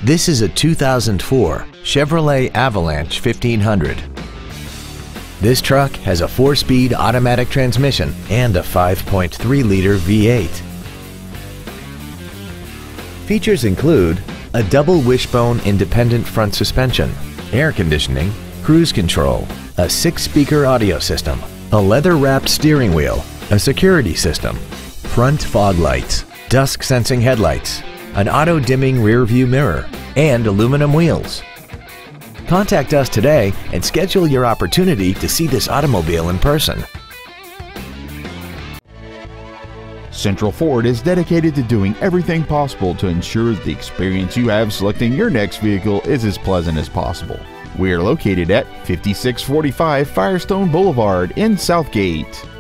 This is a 2004 Chevrolet Avalanche 1500. This truck has a 4-speed automatic transmission and a 5.3-liter V8. Features include a double wishbone independent front suspension, air conditioning, cruise control, a 6-speaker audio system, a leather-wrapped steering wheel, a security system, front fog lights, dusk-sensing headlights, an auto-dimming rear-view mirror, and aluminum wheels. Contact us today and schedule your opportunity to see this automobile in person. Central Ford is dedicated to doing everything possible to ensure the experience you have selecting your next vehicle is as pleasant as possible. We are located at 5645 Firestone Boulevard in Southgate.